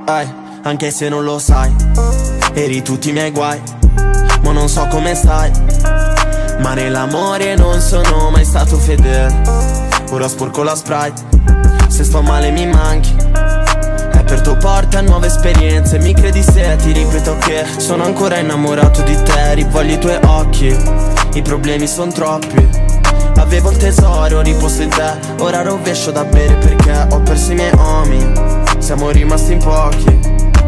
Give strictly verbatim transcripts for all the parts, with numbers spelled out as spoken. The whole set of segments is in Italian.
Ay, anche se non lo sai, eri tutti i miei guai, ma non so come stai. Ma nell'amore non sono mai stato fedele. Ora sporco la Sprite, se sto male mi manchi. È per tu porta nuove esperienze. Mi credi se ti ripeto che sono ancora innamorato di te. Rivoglio i tuoi occhi, i problemi son troppi. Avevo il tesoro riposto in te, ora rovescio da bere perché ho perso i miei uomini. Siamo rimasti in pochi.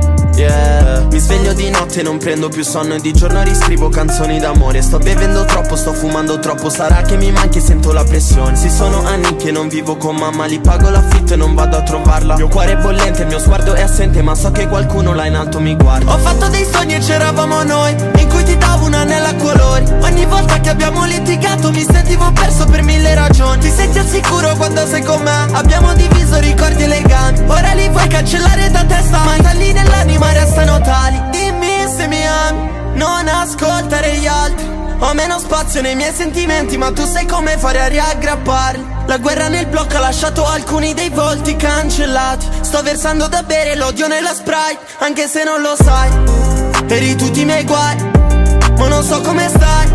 Yeah. Mi sveglio di notte e non prendo più sonno, e di giorno riscrivo canzoni d'amore. Sto bevendo troppo, sto fumando troppo, sarà che mi manchi e sento la pressione. Sì, sono anni che non vivo con mamma, li pago l'affitto e non vado a trovarla. Mio cuore è bollente, il mio sguardo è assente, ma so che qualcuno là in alto mi guarda. Ho fatto dei sogni e c'eravamo noi, in cui ti davo un anello a colori. Ogni volta che abbiamo litigato mi sentivo perso per mille ragioni. Ti senti al sicuro quando sei con me, abbiamo diviso ricordi eleganti. Ora li vuoi cancellare da testa, ma installi nell'anima restano tali. Dimmi se mi ami, non ascoltare gli altri. Ho meno spazio nei miei sentimenti, ma tu sai come fare a riaggrapparli. La guerra nel blocco ha lasciato alcuni dei volti cancellati. Sto versando da bere l'odio nella Sprite, anche se non lo sai. Eri tutti i miei guai, ma non so come stai.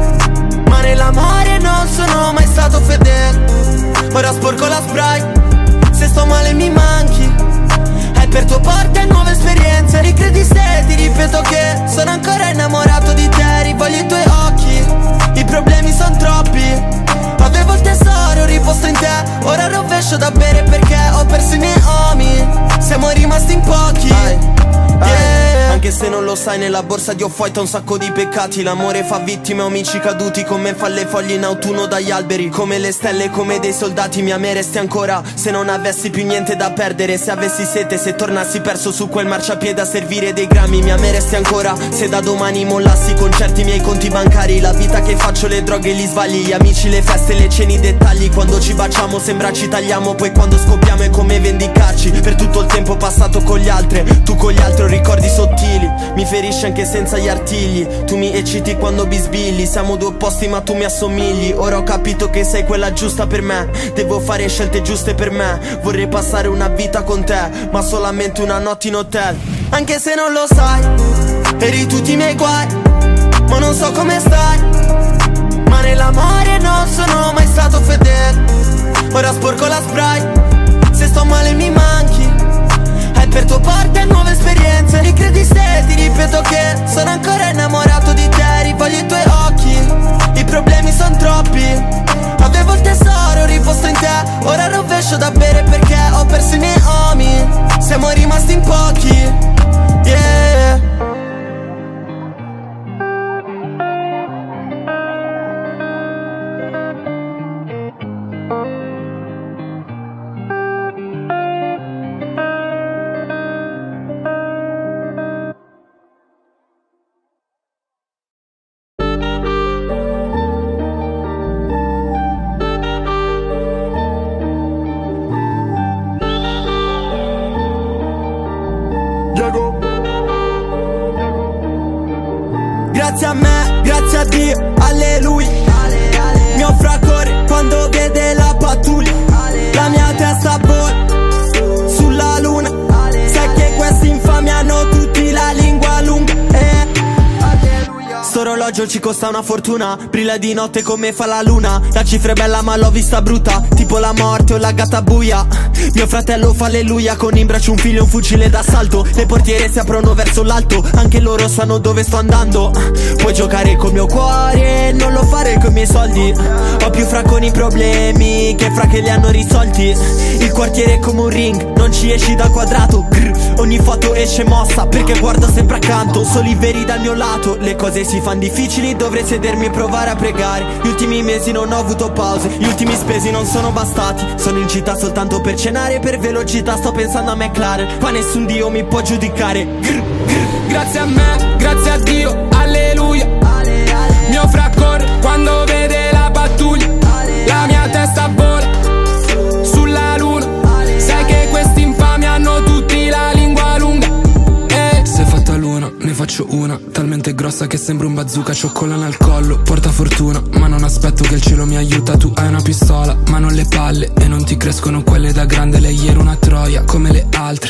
Ma nell'amore non sono mai stato fedele. Ora sporco la Sprite, se sto male mi manchi. È per tuo porta nuove esperienze. Ricredi se ti ripeto che sono ancora innamorato di te. Rivoglio i tuoi occhi, i problemi son troppi. Avevo il tesoro riposto in te, ora rovescio da bere perché ho perso i miei uomini. Siamo rimasti in pochi. Yeah. Anche se non lo sai, nella borsa di Off-White ho un sacco di peccati. L'amore fa vittime, amici caduti, come fa le foglie in autunno dagli alberi. Come le stelle, come dei soldati, mi ameresti ancora se non avessi più niente da perdere. Se avessi sete, se tornassi perso su quel marciapiede a servire dei grammi. Mi ameresti ancora se da domani mollassi i concerti, i miei conti bancari. La vita che faccio, le droghe, gli sbagli, gli amici, le feste, le cene, i dettagli. Quando ci baciamo sembra ci tagliamo, poi quando scoppiamo è come vendicarci per tutto il tempo passato con gli altri. Tu con gli altri ho ricordi sottili, mi ferisci anche senza gli artigli. Tu mi ecciti quando bisbigli, siamo due opposti ma tu mi assomigli. Ora ho capito che sei quella giusta per me, devo fare scelte giuste per me. Vorrei passare una vita con te, ma solamente una notte in hotel. Anche se non lo sai, eri tutti i miei guai, ma non so come stai. Ma nell'amore non sono mai stato fedele. Ora sporco la Sprite, se sto male mi manchi. È per tuo porta nuove esperienze. Ricredi se ti ripeto che sono ancora innamorato di te. Rivoglio i tuoi occhi, i problemi son troppi. Avevo il tesoro riposto in te, ora rovescio da bere perché ho perso i miei uomini. Siamo rimasti in pochi. Yeah. Grazie a me, grazie a Dio, alleluia. Mi offre a correre quando vede la pattuglia. La mia testa vola sulla luna. Sai che questi infami hanno tutti la lingua lunga. eh. Sto orologio ci costa una fortuna, brilla di notte come fa la luna. La cifra è bella ma l'ho vista brutta, tipo la morte o la gatta buia. Mio fratello fa alleluia, con in braccio un figlio e un fucile d'assalto. Le portiere si aprono verso l'alto, anche loro sanno dove sto andando. Puoi giocare col mio cuore, non lo fare con i miei soldi. Ho più fra con i problemi che fra che li hanno risolti. Il quartiere è come un ring, non ci esci dal quadrato. Grr, ogni foto esce mossa perché guardo sempre accanto. Soli veri dal mio lato, le cose si fanno difficili, dovrei sedermi e provare a pregare. Gli ultimi mesi non ho avuto pause, gli ultimi spesi non sono bastati. Sono in città soltanto per cenare, per velocità sto pensando a McLaren. Qua nessun dio mi può giudicare. Grr, grr. Grazie a me, grazie a Dio, alleluia. Mi offre a correre quando vede la pattuglia. La mia testa vola sulla luna. Sai che questi infami hanno tutti la lingua lunga. eh. Se fatta luna, ne faccio una talmente grossa che sembra un bazooka. Cioccolana al collo, porta fortuna, ma non aspetto che il cielo mi aiuta. Tu hai una pistola, ma non le palle, e non ti crescono quelle da grande. Lei era una troia come le altre, però lo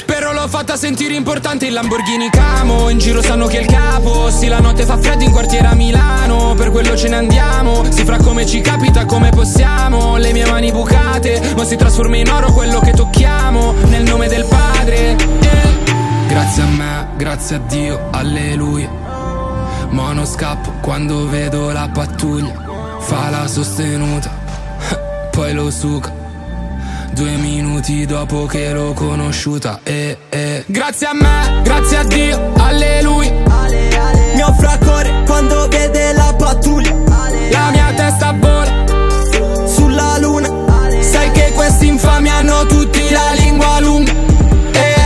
l'ho fatta sentire importante il Lamborghini Camo. In giro sanno che è il capo. Sì, la notte fa freddo in quartiere a Milano, per quello ce ne andiamo. Si fra come ci capita, come possiamo. Le mie mani bucate, ma si trasforma in oro quello che tocchiamo, nel nome del Padre. eh. Grazie a me, grazie a Dio, alleluia. Mono scappo quando vedo la pattuglia. Fa la sostenuta, poi lo suca. Due minuti dopo che l'ho conosciuta. eh, eh. Grazie a me, grazie a Dio, alleluia. Mio fraccore quando vede la pattuglia. La mia testa vola sulla luna. Sai che questi infami hanno tutti la lingua lunga. eh.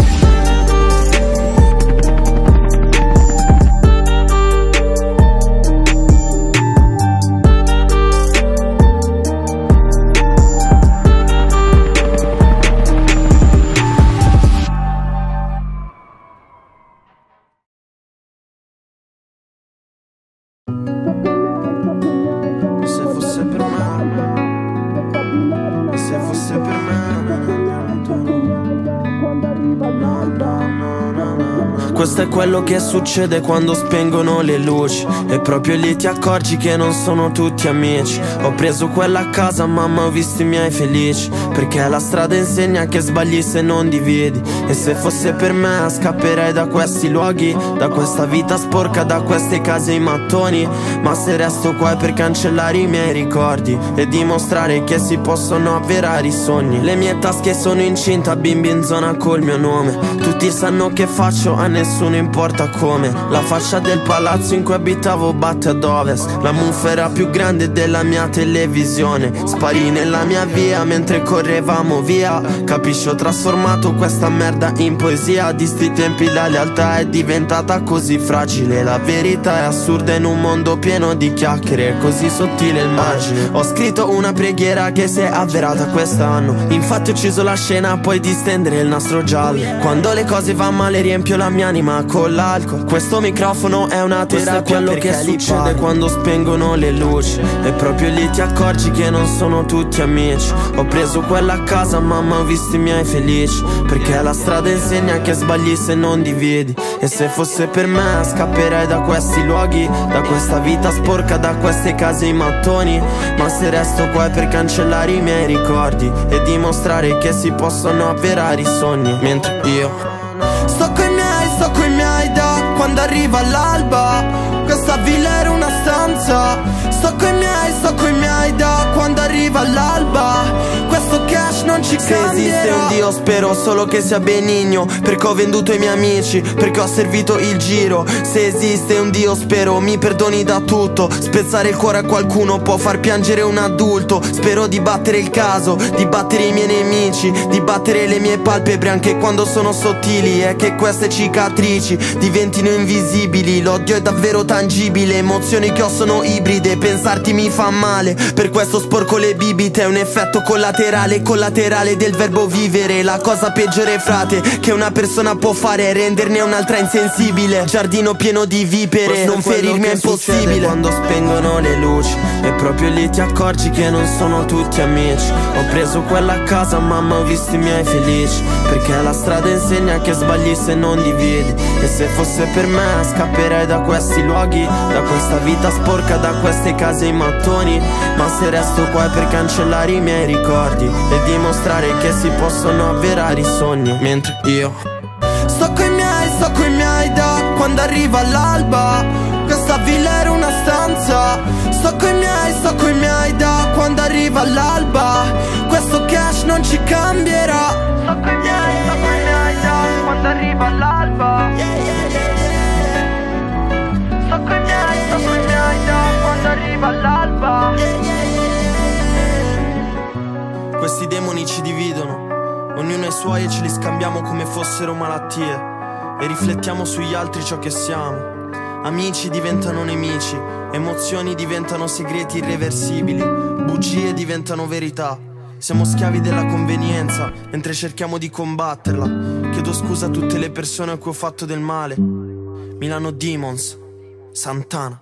Questo è quello che succede quando spengono le luci, e proprio lì ti accorgi che non sono tutti amici. Ho preso quella a casa, mamma, ho visto i miei felici, perché la strada insegna che sbagli se non dividi. E se fosse per me scapperei da questi luoghi, da questa vita sporca, da queste case in mattoni. Ma se resto qua è per cancellare i miei ricordi e dimostrare che si possono avverare i sogni. Le mie tasche sono incinta, bimbi in zona col mio nome. Tutti sanno che faccio, a nessuno importa come. La fascia del palazzo in cui abitavo batte ad ovest. La muffa era più grande della mia televisione. Spari nella mia via mentre correvamo via. Capisci, ho trasformato questa merda in poesia. Di sti tempi la lealtà è diventata così fragile. La verità è assurda in un mondo pieno di chiacchiere, così sottile il margine. Ho scritto una preghiera che si è avverata quest'anno. Infatti ho ucciso la scena, poi di stendere il nastro giallo. Quando le cose vanno male riempio la mia anima con l'alcol. Questo microfono è una terapia, quello che succede quando spengono le luci, e proprio lì ti accorgi che non sono tutti amici. Ho preso quella a casa, mamma, ho visto i miei felici, perché la strada insegna che sbagli se non dividi. E se fosse per me scapperei da questi luoghi, da questa vita sporca, da queste case in mattoni. Ma se resto qua è per cancellare i miei ricordi e dimostrare che si possono avverare i sogni. Mentre io sto coi miei, sto coi miei da quando arriva l'alba. Questa villa era una stanza. Sto coi miei, sto coi miei da quando arriva l'alba. Questo cash non ci cambierà. Se esiste un Dio spero solo che sia benigno, perché ho venduto i miei amici, perché ho servito il giro. Se esiste un Dio spero mi perdoni da tutto. Spezzare il cuore a qualcuno può far piangere un adulto. Spero di battere il caso, di battere i miei nemici, di battere le mie palpebre anche quando sono sottili, e che queste cicatrici diventino invisibili. L'odio è davvero tangibile, emozioni che ho sono ibride. Pensarti mi fa male, per questo sporco le bibite. È un effetto collaterale, collaterale del verbo vivere. La cosa peggiore, frate, che una persona può fare è renderne un'altra insensibile. Giardino pieno di vipere, non ferirmi è impossibile. Quando spengono le luci, e proprio lì ti accorgi che non sono tutti amici. Ho preso quella a casa, mamma, ho visto i miei felici, perché la strada insegna che sbagli se non dividi. E se fosse per me scapperei da questi luoghi, da questa vita sporca, da queste case in mattoni. Ma se resto qua è per cancellare i miei ricordi e dimostrare che si possono avverare i sogni. Mentre io sto coi miei, sto coi miei da quando arriva l'alba. Questa villa era una stanza. Sto coi miei, sto coi miei da quando arriva l'alba. Questo cash non ci cambierà. Sto coi miei, sto coi miei da quando arriva l'alba. Sto coi miei, sto coi miei da quando arriva l'alba. questi demoni ci dividono, ognuno ha i suoi e ce li scambiamo come fossero malattie, e riflettiamo sugli altri ciò che siamo. Amici diventano nemici, emozioni diventano segreti irreversibili, bugie diventano verità. Siamo schiavi della convenienza mentre cerchiamo di combatterla. Chiedo scusa a tutte le persone a cui ho fatto del male. Milano Demons, Santana.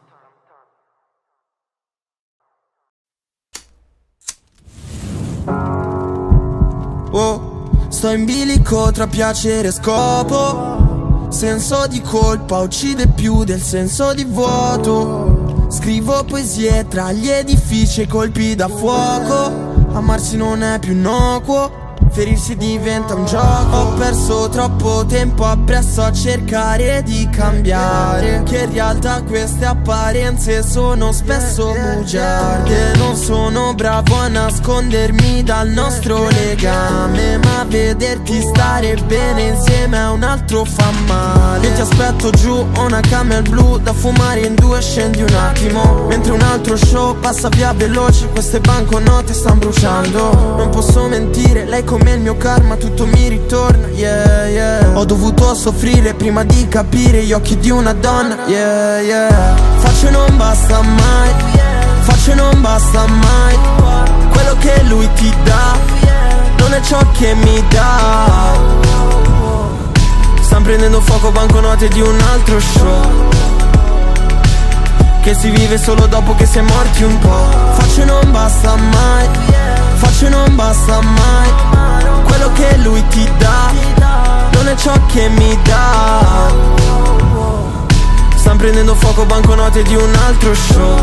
Oh, Sto in bilico tra piacere e scopo. Senso di colpa uccide più del senso di vuoto. Scrivo poesie tra gli edifici e colpi da fuoco. Amarsi non è più innocuo, ferirsi diventa un gioco. Ho perso troppo tempo appresso a cercare di cambiare, che in realtà queste apparenze sono spesso bugiarde. Non sono bravo a nascondermi dal nostro legame, ma vederti stare bene insieme a un altro fa male. Io ti aspetto giù, ho una camel blu da fumare in due, scendi un attimo, mentre un altro show passa via veloce. Queste banconote stanno bruciando. Non posso mentire, lei come il mio karma, tutto mi ritorna, yeah, yeah. Ho dovuto soffrire prima di capire gli occhi di una donna, yeah, yeah. Faccio non basta mai, faccio non basta mai. Quello che lui ti dà non è ciò che mi dà. Stan prendendo fuoco banconote di un altro show, che si vive solo dopo che si è morti un po'. Faccio non basta mai, faccio non basta mai. Quello che lui ti dà non è ciò che mi dà. Stan prendendo fuoco banconote di un altro show,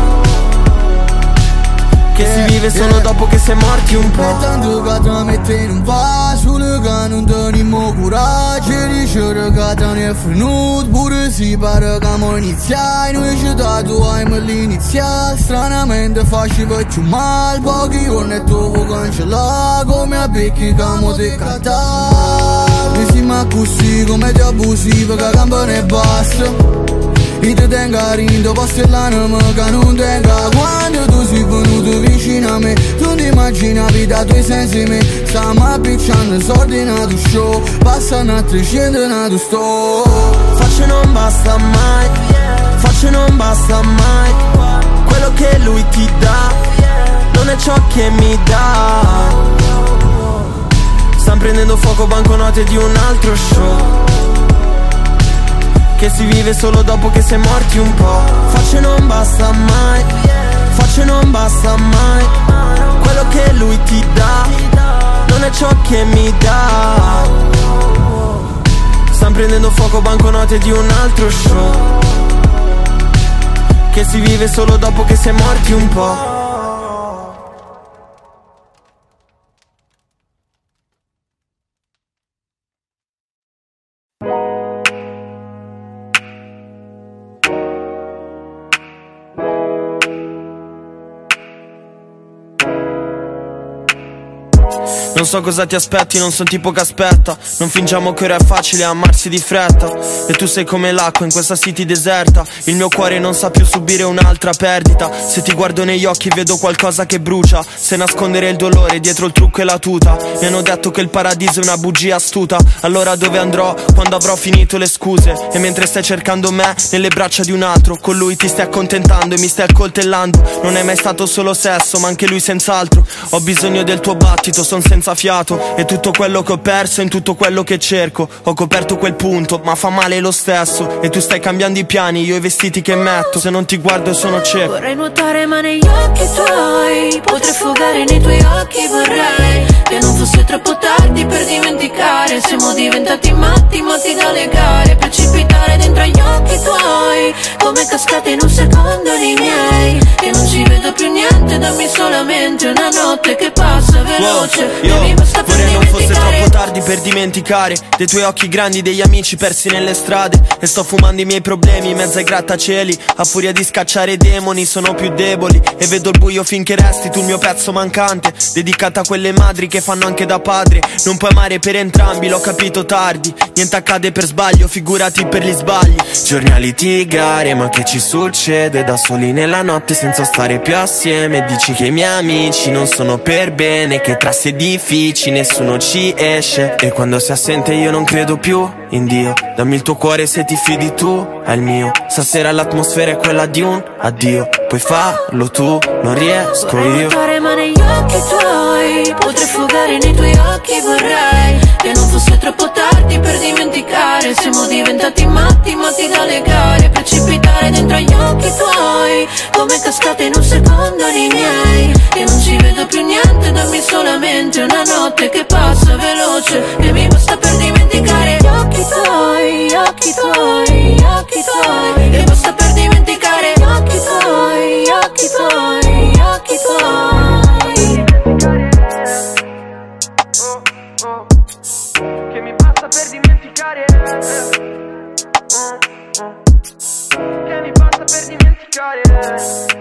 che si vive solo dopo che si è morti un po'. Tanto che ti mette in un vaso, che non teniamo coraggio. Dice che te ne è venuto, pure si pare che mo iniziai. Noi ci tatuiamo all'iniziale, stranamente faceva più male. Pochi giorni e dopo cancellare, come a becchi che mo ti cantare. Mi si ma così come ti abusiva, che campane e basta. E ti tenga rindo, posso l'anima che non tenga. Quando tu sei venuto vicino a me, tu ti immaginavi da tuoi sensi me. Stiamo appicciando disordinato show, passano a trecento nato sto. Faccio non basta mai, faccio non basta mai. Quello che lui ti dà non è ciò che mi dà. Stan prendendo fuoco banconote di un altro show, che si vive solo dopo che si è morti un po'. Faccio non basta mai, faccio non basta mai. Quello che lui ti dà non è ciò che mi dà. Stan prendendo fuoco banconote di un altro show, che si vive solo dopo che si è morti un po'. Non so cosa ti aspetti, non sono tipo che aspetta. Non fingiamo che ora è facile amarsi di fretta. E tu sei come l'acqua in questa city deserta. Il mio cuore non sa più subire un'altra perdita. Se ti guardo negli occhi vedo qualcosa che brucia. Se nascondere il dolore dietro il trucco e la tuta. Mi hanno detto che il paradiso è una bugia astuta. Allora dove andrò quando avrò finito le scuse? E mentre stai cercando me nelle braccia di un altro, con lui ti stai accontentando e mi stai accoltellando. Non è mai stato solo sesso, ma anche lui senz'altro. Ho bisogno del tuo battito, son senza fiato. E tutto quello che ho perso in tutto quello che cerco. Ho coperto quel punto, ma fa male lo stesso. E tu stai cambiando i piani, io i vestiti che metto. Se non ti guardo sono cieco. Vorrei nuotare ma negli occhi tuoi, potrei affogare nei tuoi occhi, vorrei che non fosse troppo tardi per dimenticare. Siamo diventati matti, matti da legare. Precipitare dentro agli occhi tuoi, come cascate in un secondo nei miei. E non ci vedo più niente, dammi solamente una notte che passa veloce. Wow, io vorrei non fosse troppo tardi per dimenticare dei tuoi occhi grandi, degli amici persi nelle strade. E sto fumando i miei problemi in mezzo ai grattacieli. A furia di scacciare demoni sono più deboli. E vedo il buio finché resti tu il mio pezzo mancante, dedicata a quelle madri che fanno anche da padre. Non puoi amare per entrambi, l'ho capito tardi. Niente accade per sbaglio, figurati per gli sbagli. Giorni a litigare, ma che ci succede? Da soli nella notte senza stare più assieme. Dici che i miei amici non sono per bene, che tra sé edifici nessuno ci esce. E quando si assente io non credo più in Dio. Dammi il tuo cuore se ti fidi tu, è il mio. Stasera l'atmosfera è quella di un addio. Puoi farlo tu, non riesco Vorrei io. nuotare ma negli occhi tuoi, tuoi, potrei affogare nei tuoi occhi, vorrei che non fosse troppo tardi per dimenticare. Siamo diventati matti, matti da legare, precipitare dentro agli occhi tuoi, come cascate in un secondo nei miei. Io non ci vedo più niente, dammi solamente una notte che passa veloce, che mi basta per dimenticare gli occhi tuoi, gli occhi tuoi, gli occhi tuoi, che basta per dimenticare gli occhi tuoi, gli occhi tuoi, gli occhi tuoi. Che mi basta per dimenticare, che mi basta per dimenticare.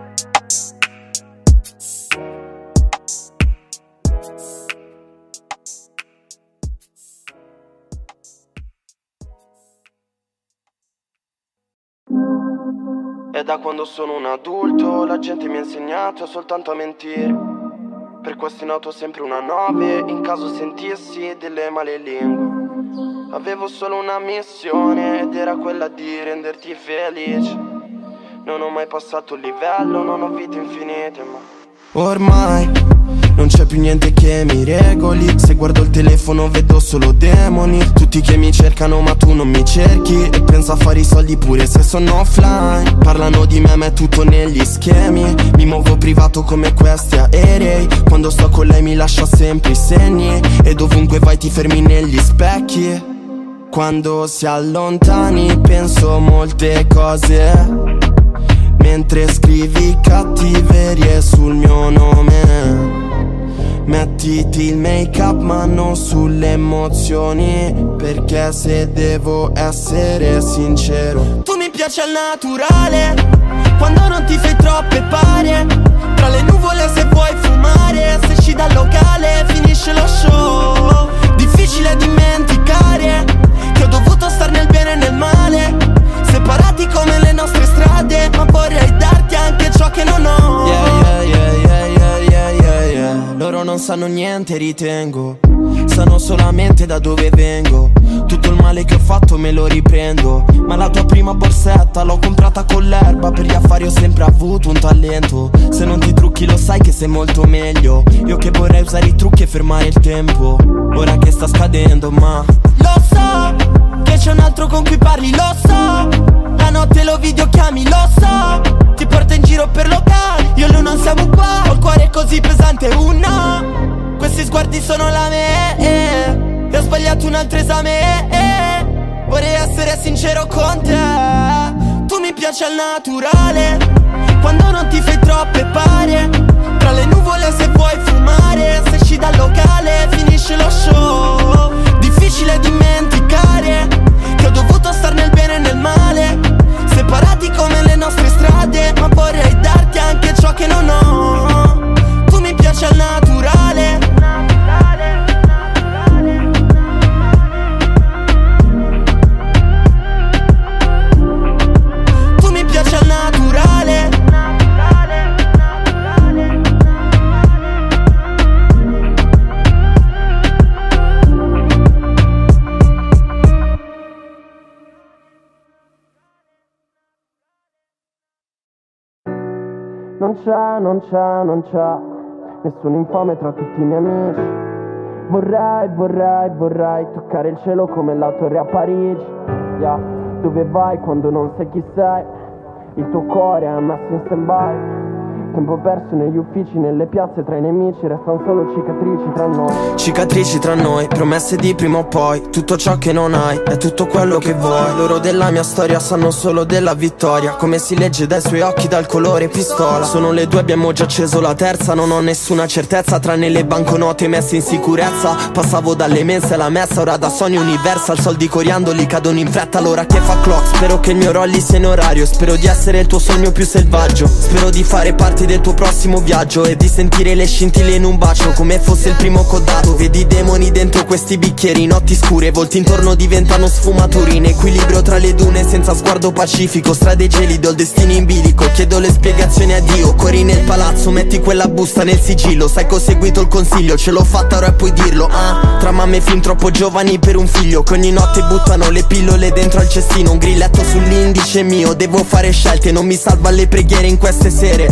E da quando sono un adulto la gente mi ha insegnato soltanto a mentire. Per questo in auto sempre una nove, in caso sentissi delle male lingue. Avevo solo una missione ed era quella di renderti felice. Non ho mai passato il livello, non ho vite infinite, ma ormai non c'è più niente che mi regoli. Se guardo il telefono vedo solo demoni, tutti che mi cercano ma tu non mi cerchi. E penso a fare i soldi pure se sono offline. Parlano di me ma è tutto negli schemi. Mi muovo privato come questi aerei. Quando sto con lei mi lascia sempre i segni. E dovunque vai ti fermi negli specchi. Quando si allontani penso molte cose, mentre scrivi cattiverie sul mio nome. Mettiti il make up ma non sulle emozioni, perché se devo essere sincero tu mi piaci al naturale, quando non ti fai troppe pare. Tra le nuvole se vuoi fumare, se esci dal locale finisce lo show. Difficile dimenticare che ho dovuto star nel bene e nel male, separati come le nostre strade, ma vorrei darti anche ciò che non ho. Yeah, yeah, yeah, yeah, yeah, yeah, yeah, yeah. Loro non sanno niente, ritengo, sanno solamente da dove vengo. Tutto il male che ho fatto me lo riprendo, ma la tua prima borsetta l'ho comprata con l'erba. Per gli affari ho sempre avuto un talento. Se non ti trucchi lo sai che sei molto meglio. Io che vorrei usare i trucchi e fermare il tempo, ora che sta scadendo, ma lo so che c'è un altro con cui parli, lo so. La notte lo videochiami, lo so. Ti porto in giro per locali, io e lui non siamo qua. Ho il cuore così pesante, un no. Questi sguardi sono la me, eh. E ho sbagliato un altro esame, eh. Vorrei essere sincero con te. Tu mi piaci al naturale, quando non ti fai troppe pare. Tra le nuvole se vuoi fumare, se esci dal locale finisce lo show. Difficile dimenticare che ho dovuto star nel bene e nel male, separati come le nostre strade, ma vorrei darti anche ciò che non ho. Tu mi piaci al naturale, tu mi piaci al naturale. Non c'è, non c'è, non c'è nessun infame tra tutti i miei amici. Vorrei, vorrei, vorrei toccare il cielo come la torre a Parigi. Yeah. Dove vai quando non sai chi sei? Il tuo cuore è messo in stand-by. Tempo perso negli uffici, nelle piazze tra i nemici. Restano solo cicatrici tra noi. Cicatrici tra noi, promesse di prima o poi. Tutto ciò che non hai è tutto quello che vuoi. Loro della mia storia sanno solo della vittoria, come si legge dai suoi occhi, dal colore pistola. Sono le due, abbiamo già acceso la terza. Non ho nessuna certezza, tranne le banconote messe in sicurezza. Passavo dalle mense alla messa, ora da Sony Universal. Soldi coriandoli cadono in fretta all'ora che fa clock. Spero che il mio rolli sia in orario, spero di essere il tuo sogno più selvaggio. Spero di fare parte del tuo prossimo viaggio e di sentire le scintille in un bacio, come fosse il primo codato. Vedi demoni dentro questi bicchieri, notti scure, volti intorno diventano sfumature. In equilibrio tra le dune senza sguardo pacifico, strade gelide, ho il destino in bilico. Chiedo le spiegazioni a Dio, corri nel palazzo, metti quella busta nel sigillo. Sai che ho seguito il consiglio, ce l'ho fatta ora e puoi dirlo. Ah, tra mamme fin troppo giovani per un figlio, che ogni notte buttano le pillole dentro al cestino. Un grilletto sull'indice mio, devo fare scelte, non mi salva le preghiere in queste sere. Sì, prima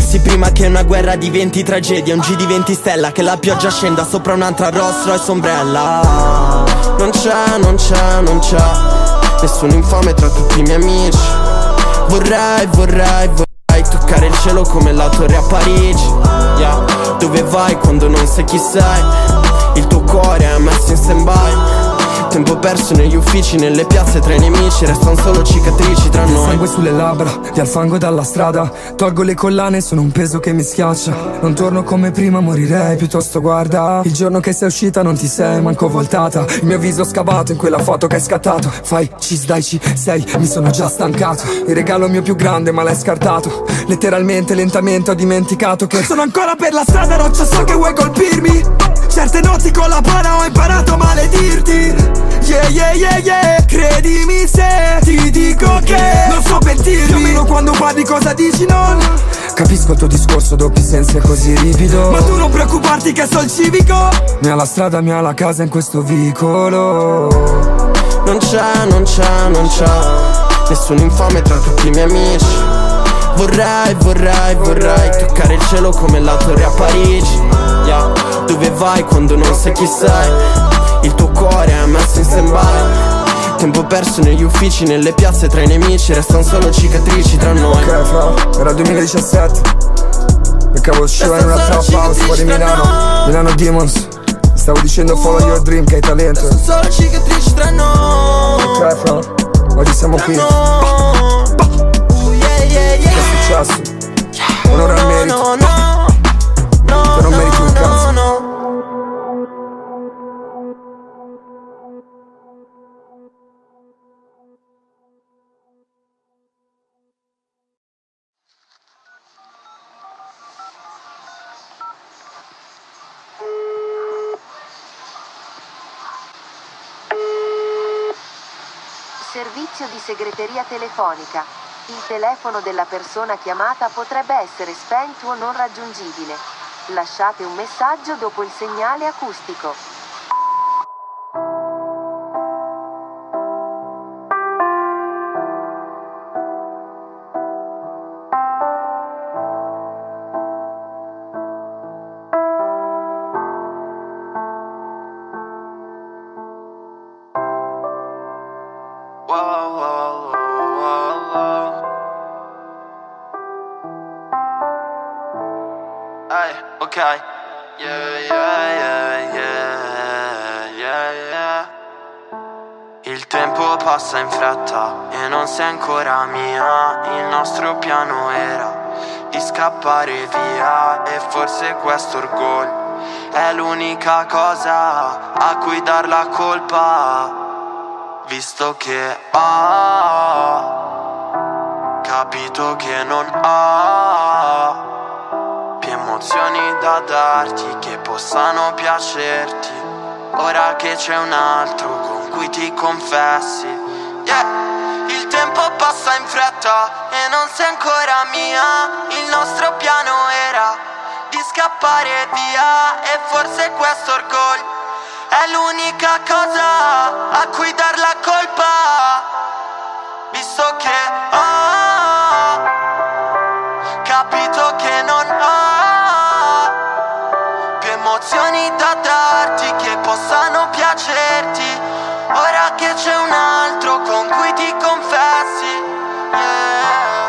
Prima che una guerra diventi tragedia, un G diventi stella, che la pioggia scenda sopra un'altra Rolls Royce ombrella. Non c'è, non c'è, non c'è nessun infame tra tutti i miei amici. Vorrei, vorrei, vorrei toccare il cielo come la torre a Parigi, yeah. Dove vai quando non sai chi sei? Il tuo cuore è messo in stand-by. Tempo perso negli uffici, nelle piazze tra i nemici. Restano solo cicatrici tra noi. Sangue sulle labbra, via il fango dalla strada. Tolgo le collane, sono un peso che mi schiaccia. Non torno come prima, morirei, piuttosto guarda. Il giorno che sei uscita non ti sei manco voltata. Il mio viso scavato in quella foto che hai scattato. Fai cis dai ci sei, mi sono già stancato. Il regalo mio più grande ma l'hai scartato. Letteralmente, lentamente ho dimenticato che sono ancora per la strada, roccia, so che vuoi colpirmi. Certe notti con la pana ho imparato a maledirti. Yeah, yeah, yeah, yeah. Credimi se ti dico che non so pentirmi. Più o meno quando parli cosa dici non capisco il tuo discorso, doppi sensi è così ripido. Ma tu non preoccuparti che so il civico. Mi ha la strada, mi ha la casa in questo vicolo. Non c'è, non c'è, non c'è nessun infame tra tutti i miei amici. Vorrei, vorrei, vorrei toccare il cielo come la torre a Parigi, yeah. Dove vai quando non sai chi sei? Il tuo cuore è messo in stand-by. Tempo perso negli uffici, nelle piazze tra i nemici. Restano solo cicatrici tra noi. Ok fra, era duemiladiciassette. Beccavo show in una trap house fuori Milano, Milano Demons. Stavo dicendo follow your dream che hai talento. Restano solo cicatrici tra noi. Ok fra, oggi siamo qui. Che è successo? Onore al merito. Te non meriti un cazzo. Servizio di segreteria telefonica. Il telefono della persona chiamata potrebbe essere spento o non raggiungibile. Lasciate un messaggio dopo il segnale acustico. Ok, yeah, yeah, yeah, yeah, yeah, yeah. Il tempo passa in fretta e non sei ancora mia. Il nostro piano era di scappare via, e forse questo orgoglio è l'unica cosa a cui dar la colpa, visto che ho capito che non ho emozioni da darti che possano piacerti. Ora che c'è un altro con cui ti confessi, yeah. Il tempo passa in fretta e non sei ancora mia. Il nostro piano era di scappare via, e forse questo orgoglio è l'unica cosa a cui dar la colpa, visto che ho capito che non ho emozioni da darti che possano piacerti. Ora che c'è un altro con cui ti confessi, yeah.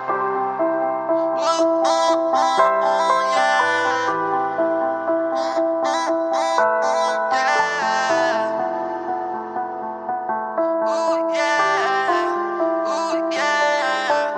uh, uh, uh, uh, yeah. uh, uh, uh, yeah. Uh, yeah. Uh, yeah.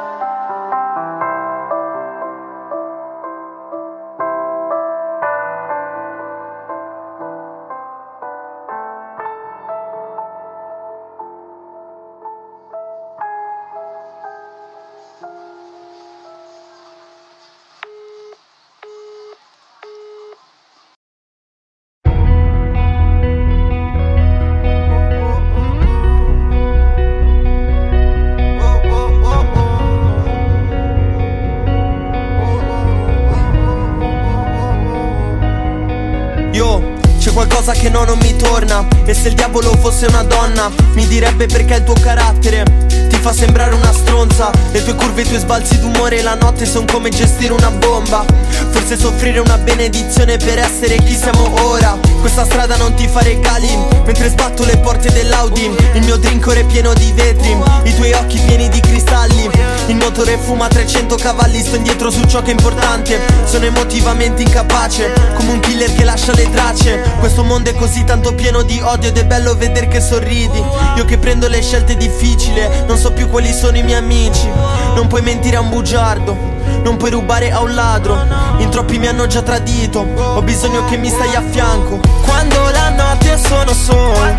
C'è qualcosa che no, non mi torna. E se il diavolo fosse una donna mi direbbe perché il tuo carattere ti fa sembrare una stronza. Le tue curve, i tuoi sbalzi d'umore e la notte son come gestire una bomba. Forse soffrire una benedizione per essere chi siamo ora. Questa strada non ti fa regali, mentre sbatto le porte dell'Audi. Il mio drink ora è pieno di vetri, i tuoi occhi pieni di cristalli. Il motore fuma trecento cavalli, sto indietro su ciò che è importante. Sono emotivamente incapace, come un killer che lascia le tracce. Questo mondo è così tanto pieno di odio ed è bello vedere che sorridi. Io che prendo le scelte difficili, non so più quali sono i miei amici. Non puoi mentire a un bugiardo, non puoi rubare a un ladro. In troppi mi hanno già tradito, ho bisogno che mi stai a fianco. Quando la notte sono solo,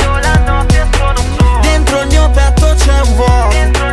dentro il mio petto c'è un vuoto.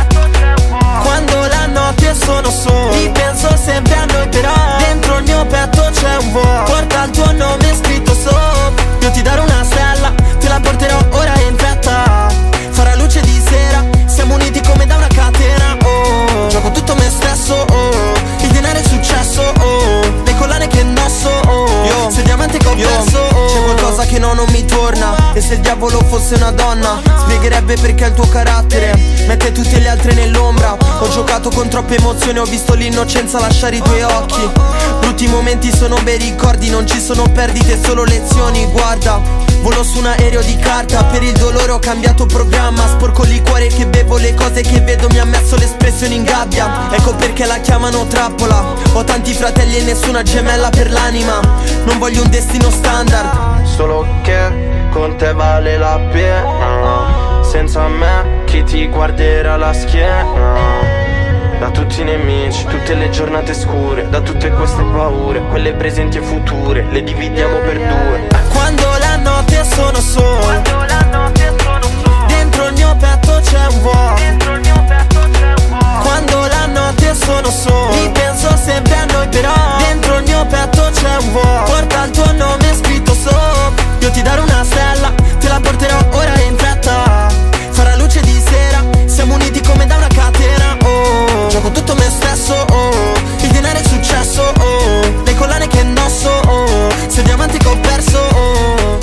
Quando la notte sono solo, ti penso sempre a noi però dentro il mio petto c'è un vuoto. Porta il tuo nome scritto sopra. Io ti darò una stella, te la porterò ora in fretta. Farà luce di sera, siamo uniti come da una catena. Oh, gioco tutto me stesso, oh. Il denaro è il successo, oh. Le collane che indosso, oh. Io, sei diamante che ho perso, oh. C'è qualcosa che no, non mi torna. E se il diavolo fosse una donna, spiegherebbe perché il tuo carattere mette tutte le altre nell'ombra. Ho giocato con troppe emozioni, ho visto l'innocenza lasciare i tuoi occhi. Brutti momenti sono bei ricordi, non ci sono perdite, solo lezioni. Guarda, volo su un aereo di carta, per il dolore ho cambiato programma. Sporco il liquore che bevo, le cose che vedo mi ha messo l'espressione in gabbia. Ecco perché la chiamano trappola. Ho tanti fratelli e nessuna gemella per l'anima. Non voglio un destino standard, solo che con te vale la pena. Senza me chi ti guarderà la schiena. Da tutti i nemici, tutte le giornate scure, da tutte queste paure, quelle presenti e future, le dividiamo per due. Quando la notte sono solo, dentro il mio petto c'è un vuoto. Quando la notte sono solo, ti penso sempre a noi però dentro il mio petto c'è un vuoto. Porta il tuo nome scritto sopra. Io ti darò una stella, te la porterò ora in fretta. Farà luce di sera, siamo uniti come da una catena. Oh, gioco tutto me stesso, oh. Il denaro è il successo, oh. Le collane che indosso, oh. Sei diamanti che ho perso, oh.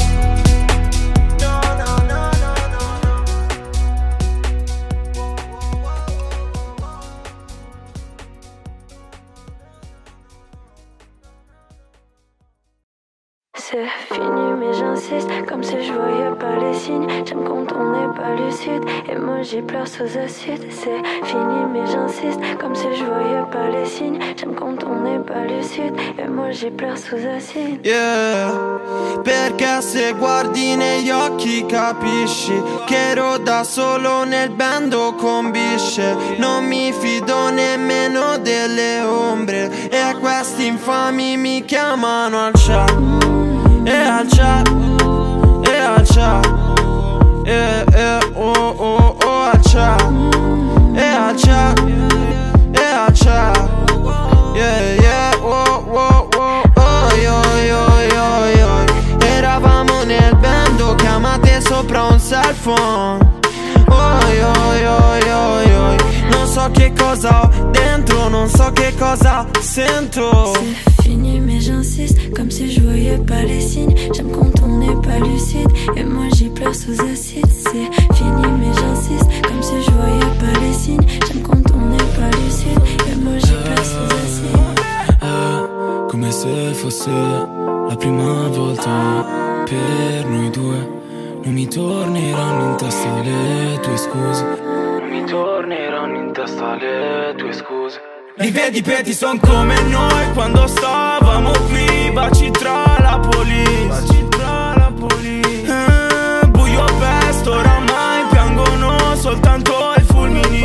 C'est fini mais j'insiste, comme si je voyais pas les signes. J'aime quand on n'est pas lucide, et moi j'y pleure sous acide. C'est fini mais j'insiste, comme si je voyais pas les signes. J'aime quand on n'est pas lucide, et moi j'y pleure sous acide. Yeah, perché se guardi negli occhi capisci che ero da solo nel bando con bisce. Non mi fido nemmeno delle ombre, e questi infami mi chiamano al chat. E al chat, e al chat, e e oh oh oh al chat, e al chat, e al chat, yeah yeah oh oh oh oh yo yo yo yo. Eravamo nel bando, chiamate sopra un cell phone. Oh yo yo yo yo. Non so che cosa ho dentro, non so che cosa sento. C'est fini mais j'insiste, comme si je voyais pas les signes. J'aime quand on n'est pas lucide, et moi j'y pleure sous acide. C'est fini mais j'insiste, comme si je voyais pas les signes. J'aime quand on n'est pas lucide, et moi j'y pleure sous acide. Eh, come se fosse la prima volta per noi due. Non mi torneranno in testa le tue scuse. Non mi torneranno in testa le tue scuse. Li vedi peti son come noi quando stavamo qui. Baci tra la police, baci tra la police. Eh, buio pesto, oramai piangono soltanto i fulmini.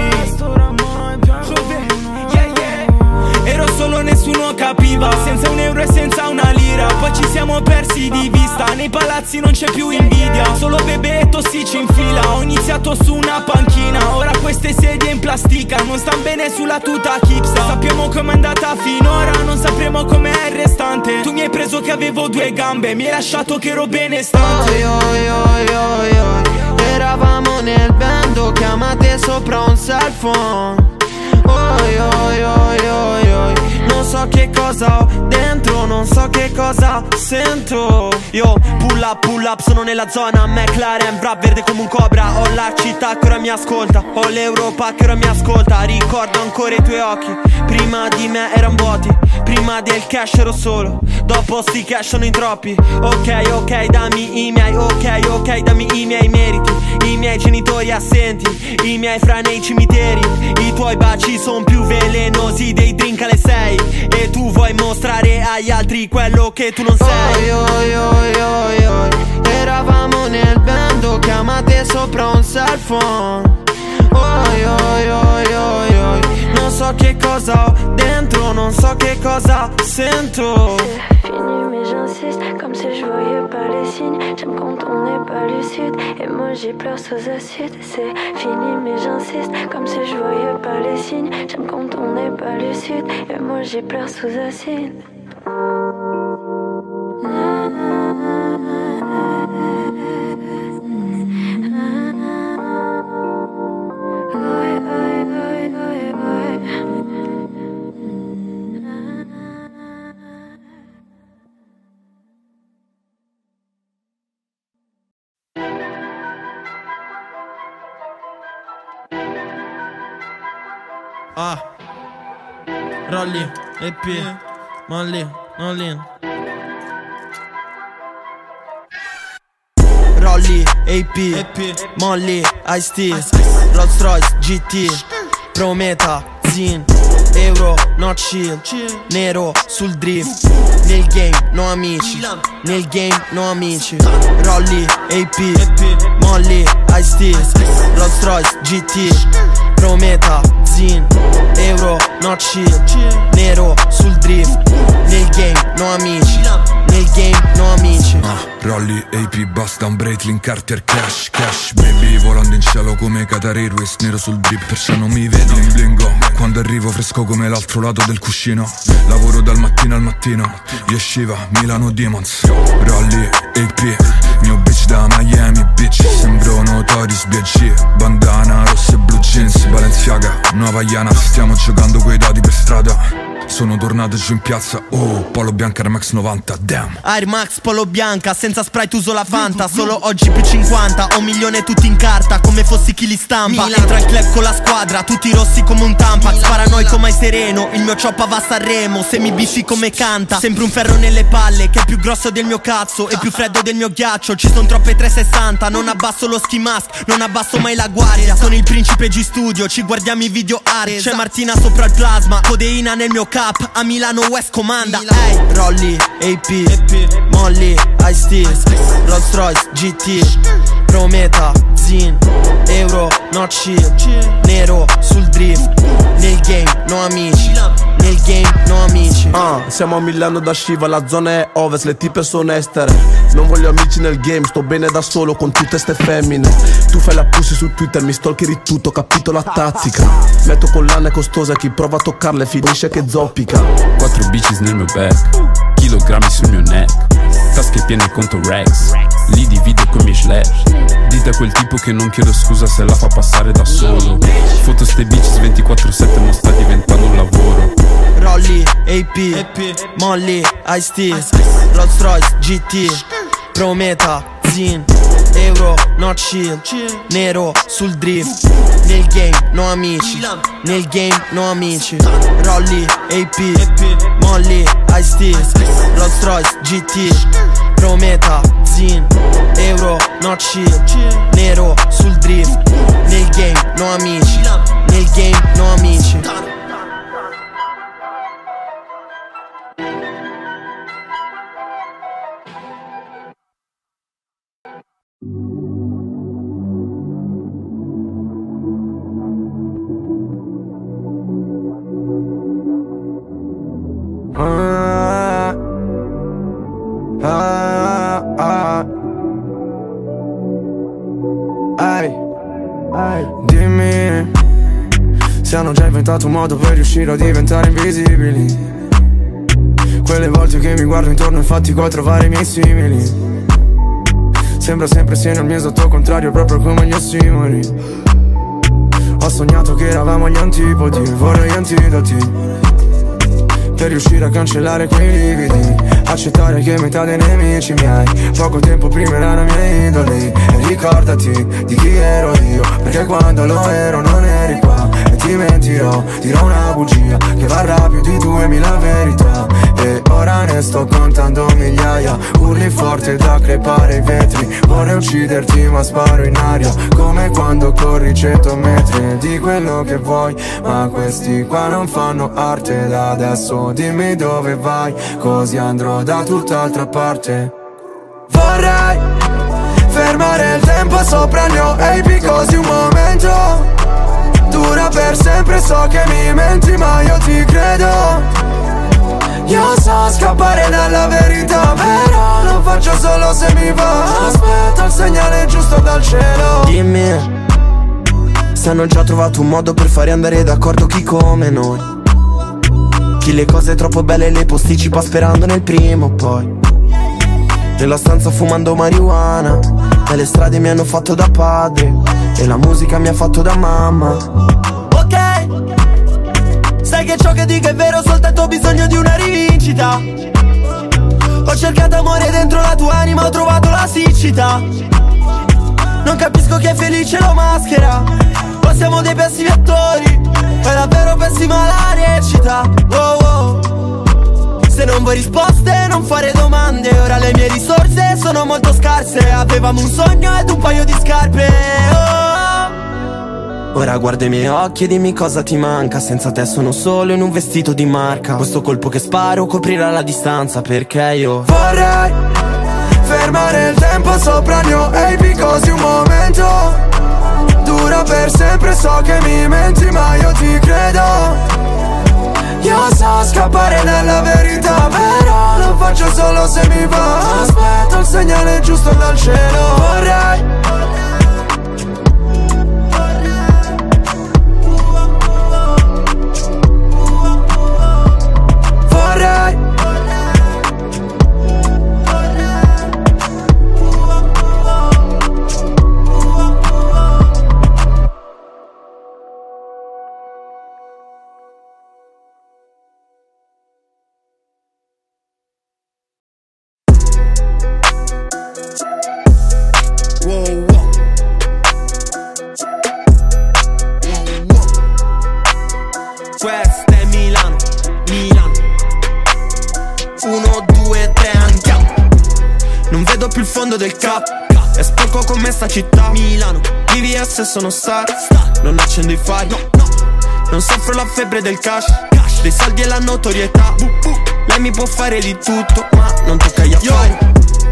Yeah, yeah. Ero solo, nessuno capiva, senza un euro e senza una lira. Poi ci siamo persi di vista, nei palazzi non c'è più invidia. Solo bebè e tossici in fila, ho iniziato su una panchina. Ora queste sedie in plastica non stanno bene sulla tuta chipsa. Sappiamo com'è andata finora, non sapremo com'è il restante. Tu mi hai preso che avevo due gambe, mi hai lasciato che ero benestante. Oh yo yo yo yo. Eravamo nel bando, chiamate sopra un cell phone. Oh yo yo yo yo. Non so che cosa ho dentro, non so che cosa sento. Io pull up, pull up, sono nella zona McLaren, bra verde come un cobra. Ho la città che ora mi ascolta, ho l'Europa che ora mi ascolta. Ricordo ancora i tuoi occhi, prima di me erano vuoti, prima del cash ero solo, dopo sti cash sono in troppi. Ok, ok, dammi i miei, ok, ok, dammi i miei meriti. I miei genitori assenti, i miei fra nei cimiteri. I tuoi baci son più velenosi dei drink alle sei, e tu vuoi mostrare agli altri quello che tu non sei. Oi, oi, oi, oi, oi. Eravamo nel bando, chiamate sopra un cell phone. Oi, oi, oi, oi, oi. Non so che cosa ho dentro, non so che cosa sento. C'est fini mais j'insiste, comme si je voyais pas les signes. J'aime quand on n'est pas lucide, et moi j'y pleure sous acide. C'est fini mais j'insiste, comme si je voyais pas les signes. J'aime quand on n'est pas lucide, et moi j'y pleure sous acide. Ah, Rolly, E P, Molly, Nolin. Rolly, A P, Molly, Ice-T, Rolls Royce, G T, Prometa, Zin, Euro, not chill, nero sul drip. Nel game, no amici, nel game, no amici. Rolly, A P, Molly, Ice-T, Rolls Royce, G T, Prometa, Zin, Euro, not chill, nero sul drip. Nel game, no amici, nel game, no amici. Ah, Rolly, A P, basta un Breitling, Cartier, cash, cash. Baby, volando in cielo come Qatar Airways, nero sul drip, perciò non mi vedi in blingo. Quando arrivo fresco come l'altro lato del cuscino. Lavoro dal mattino al mattino, Yeshiva, Milano Demons. Rolly, A P, mio bitch da Miami Beach. Sembro Notorious B G, bandana, rosse e blue jeans, Balenciaga, nuova Iana. Stiamo giocando coi dadi per strada. Sono tornato giù in piazza, oh, Polo Bianca Air Max novanta, damn. Air Max Polo Bianca, senza Sprite uso la Fanta. Solo oggi più cinquanta, ho un milione tutti in carta, come fossi chi li stampa. Entra il club con la squadra, tutti rossi come un Tampax. Paranoico mai sereno, il mio choppa va a Sanremo. Se mi bifi come canta, sempre un ferro nelle palle, che è più grosso del mio cazzo e più freddo del mio ghiaccio. Ci son troppe trecentosessanta, non abbasso lo ski mask, non abbasso mai la guardia. Sono il principe G Studio, ci guardiamo i video art. C'è Martina sopra il plasma, codeina nel mio cap. A Milano West comanda, ehi hey. Rolly, A P, Molly, Ice-T, Rolls Royce, G T, Prometa, Zin, Euro, not chill, nero sul drip. Nel game, no amici, nel game, no amici. Ah, siamo a Milano da Shiva, la zona è ovest, le tipe sono estere. Non voglio amici nel game, sto bene da solo con tutte ste femmine. Tu fai la pussy su Twitter, mi stalkeri tutto, capito la tattica. Metto collane costose, chi prova a toccarle finisce che zoppica. Quattro bitches nel mio back, chilogrammi sul mio neck, tasche piene conto Rex, li divido con i miei slash. Dite a quel tipo che non chiedo scusa se la fa passare da solo. Foto ste bitches ventiquattro sette, mo sta diventando un lavoro. Rolly, A P, Molly, Ice-T, Rolls Royce, G T, Prometa, Zin, Euro, not chill, nero sul drip. Nel game, no amici, nel game, no amici. Rolly, A P, Molly, Ice-T, Rolls Royce, G T, Prometa, Zin, Euro, not chill, nero sul drip. Nel game, no amici, nel game, no amici. Ah, ah, ah. Ai, ai. Dimmi se hanno già inventato un modo per riuscire a diventare invisibili. Quelle volte che mi guardo intorno e fatico a trovare i miei simili. Sembra sempre sia nel mio esatto contrario, proprio come gli ossimori. Ho sognato che eravamo agli antipodi, vorrei antidoti. per riuscire a cancellare quei lividi. Accettare che metà dei nemici miei poco tempo prima erano miei idoli. E ricordati di chi ero io, perché quando lo ero non eri qua. E ti mentirò, dirò una bugia che varrà più di duemila verità. E ora ne sto contando migliaia, urli forte da crepare i vetri. Vorrei ucciderti ma sparo in aria, come quando corri cento metri. Di quello che vuoi, ma questi qua non fanno arte. Da adesso dimmi dove vai, così andrò da tutt'altra parte. Vorrei fermare il tempo sopra il mio A P, così un momento dura per sempre. So che mi menti ma io ti credo. Io so scappare dalla verità, però lo faccio solo se mi va. Aspetta il segnale giusto dal cielo. Dimmi se hanno già trovato un modo per fare andare d'accordo chi come noi, chi le cose troppo belle le posticipa sperando nel prima o poi. Nella stanza fumando marijuana, e le strade mi hanno fatto da padre, e la musica mi ha fatto da mamma. Ok, sai che ciò che dico è vero, soltanto ho bisogno di una rivincita. Ho cercato amore dentro la tua anima, ho trovato la siccità. Non capisco chi è felice lo maschera, o siamo dei pessimi attori, è davvero pessima la recita. Oh oh. Se non vuoi risposte non fare domande, ora le mie risorse sono molto scarse. Avevamo un sogno ed un paio di scarpe. Oh. Ora guarda i miei occhi e dimmi cosa ti manca. Senza te sono solo in un vestito di marca. Questo colpo che sparo coprirà la distanza, perché io vorrei fermare il tempo sopra il mio A P, così un momento dura per sempre. So che mi menti ma io ti credo. Io so scappare dalla verità, però lo faccio solo se mi va. Aspetto il segnale giusto dal cielo. Vorrei Vorrei Questa è Milano, Milano. Uno, due, tre, andiamo. Non vedo più il fondo del cap. È sporco come sta città. Milano, I V S sono star. Non accendo i fari, no, no. Non soffro la febbre del cash, dei soldi e la notorietà. Lei mi può fare di tutto, ma non tocca gli affari.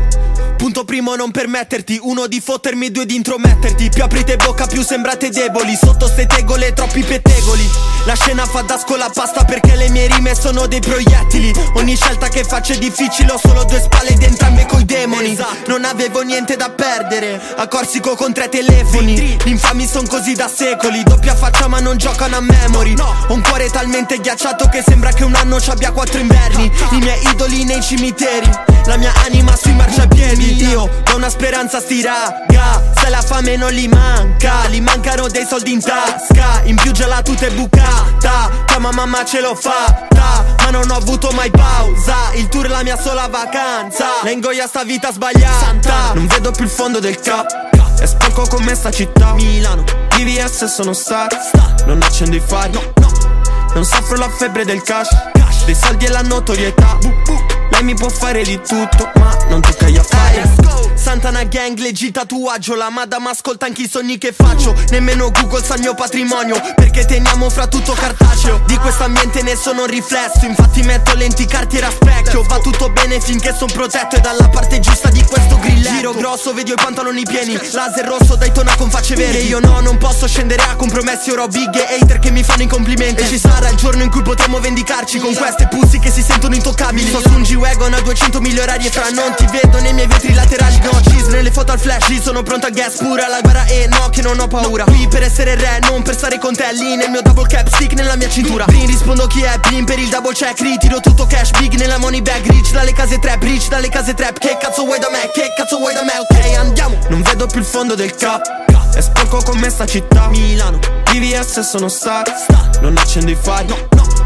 Punto primo, non permetterti, uno di fottermi, due di intrometterti. Più aprite bocca più sembrate deboli, sotto ste tegole troppi pettegoli. La scena fa da scuola pasta perché le mie rime sono dei proiettili. Ogni scelta che faccio è difficile, ho solo due spalle ed entrambe coi demoni. Non avevo niente da perdere, a Corsico con tre telefoni. Gli infami son così da secoli, doppia faccia ma non giocano a memory. Ho un cuore talmente ghiacciato che sembra che un anno ci abbia quattro inverni. I miei idoli nei cimiteri, la mia anima sui marciapiedi. Io do una speranza a sti raga, se la fame non li manca, li mancano dei soldi in tasca. In più già la tuta è bucata, chiama mamma ce l'ho fatta, ma non ho avuto mai pausa. Il tour è la mia sola vacanza, la ingoia sta vita sbagliata. Non vedo più il fondo del cap, è sporco come sta città. Milano, I V S sono star. Non accendo i fari, no, no. Non soffro la febbre del cash, dei soldi e la notorietà. Lei mi può fare di tutto, ma non tocca gli affari. Santana gang, leggi tatuaggio, la madam ascolta anche i sogni che faccio. Nemmeno Google sa il mio patrimonio, perché teniamo fra tutto cartaceo. Di questo ambiente ne sono un riflesso, infatti metto lenti, cartiere a specchio. Va tutto bene finché son protetto e dalla parte giusta di questo grilletto. Giro grosso, vedo i pantaloni pieni, laser rosso, Daytona con facce verdi. E io no, non posso scendere a compromessi. Ora ho big e hater che mi fanno i complimenti. E ci sarà il giorno in cui potremo vendicarci con queste pussy che si sentono intoccabili. Sto su un G-Wagon a duecentomila orari e fra non ti vedo nei miei vetri laterali. No cheese nelle foto al flash, lì sono pronto a gas pure alla guerra e no che non ho paura. Qui per essere re, non per stare con te. Lì nel mio double cap, stick nella mia cintura. Brin rispondo chi è, Brin per il double check. Ritiro tutto cash, big nella money bag. Rich dalle case trap, rich dalle case trap. Che cazzo vuoi da me, che cazzo vuoi da me, ok andiamo. Non vedo più il fondo del cap, è sporco come sta città. Milano, I V S sono star. Non accendo i fari, no, no.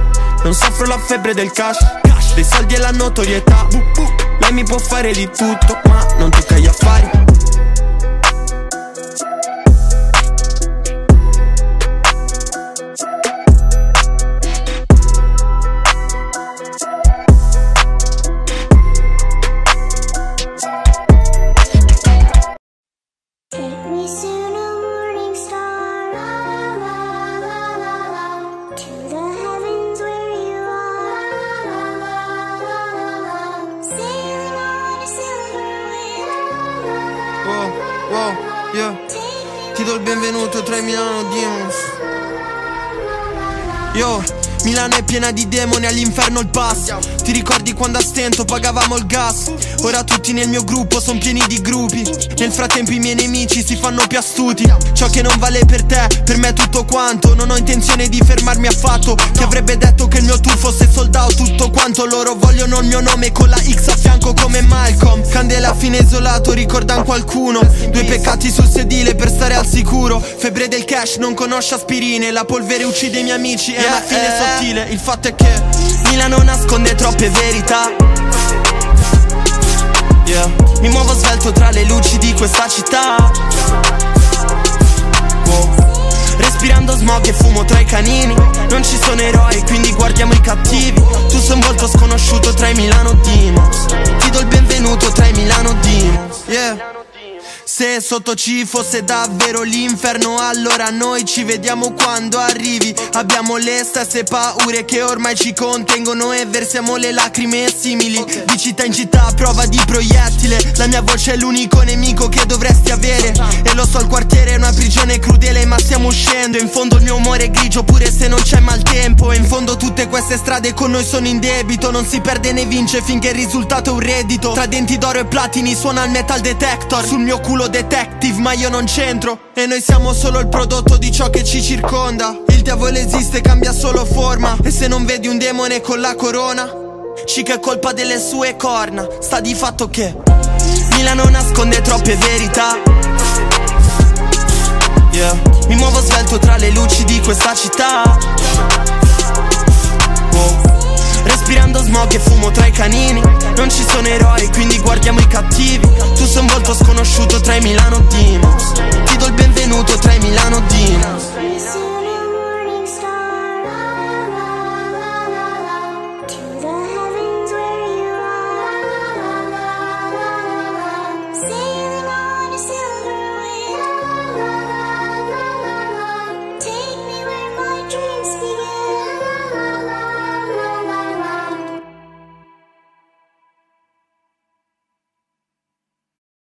Non soffro la febbre del cash, dei soldi e la notorietà. Lei mi può fare di tutto, ma non tocca gli affari. Wow, yeah. Ti do il benvenuto tra i Milano Demons. Yo, Milano è piena di demoni, all'inferno il pass. Ti ricordi quando a stento pagavamo il gas? Ora tutti nel mio gruppo son pieni di gruppi. Nel frattempo i miei nemici si fanno più astuti. Ciò che non vale per te, per me è tutto quanto. Non ho intenzione di fermarmi affatto. Chi avrebbe detto che il mio tour fosse sold out tutto quanto? Loro vogliono il mio nome con la X a fianco come Malcolm. Candela a fine isolato, ricordan qualcuno. Due peccati sul sedile per stare al sicuro. Febbre del cash, non conosce aspirine. La polvere uccide i miei amici, è una fine sottile. Il fatto è che Milano nasconde troppe verità. Yeah. Mi muovo svelto tra le luci di questa città. Wow. Respirando smog e fumo tra i canini. Non ci sono eroi, quindi guardiamo i cattivi. Tu sei un volto sconosciuto tra i Milano Demons. Ti do il benvenuto tra i Milano Demons. Yeah. Se sotto ci fosse davvero l'inferno, allora noi ci vediamo quando arrivi. Abbiamo le stesse paure che ormai ci contengono e versiamo le lacrime simili. Di città in città a prova di proiettile. La mia voce è l'unico nemico che dovresti avere. E lo so, il quartiere è una prigione crudele, ma stiamo uscendo. In fondo il mio umore è grigio pure se non c'è maltempo. E in fondo tutte queste strade con noi sono in debito. Non si perde né vince finché il risultato è un reddito. Tra denti d'oro e platini suona il metal detector. Sul mio culo detective, ma io non c'entro. E noi siamo solo il prodotto di ciò che ci circonda. Il diavolo esiste, cambia solo forma. E se non vedi un demone con la corona, cica è colpa delle sue corna. Sta di fatto che Milano nasconde troppe verità. Yeah. Mi muovo svelto tra le luci di questa città. Wow. Respirando smog e fumo tra i canini. Non ci sono eroi, quindi guardiamo i cattivi. Tu sei un volto sconosciuto tra i Milano Demons. Ti do il benvenuto